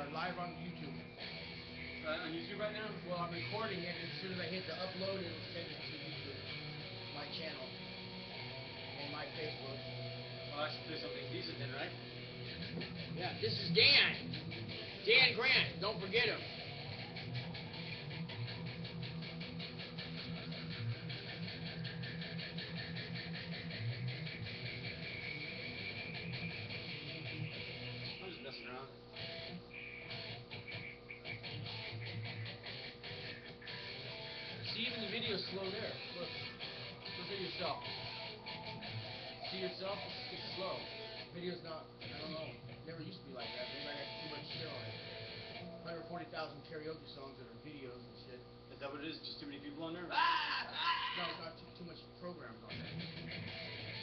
live on YouTube. On YouTube right now? Well, I'm recording it, and as soon as I hit the upload, it'll send it to YouTube, my channel, and my Facebook. Well, I should play something decent then, right? Yeah, this is Dan. Dan Grant. Don't forget him. I'm just messing around. See, even the video's slow there. Look. Look at yourself. See yourself? It's slow. Video's not, I don't know. Never used to be like that. Maybe I got too much shit on it. 140,000 karaoke songs that are videos and shit. Is that what it is? Just too many people on there? No, it's not too much programs on there.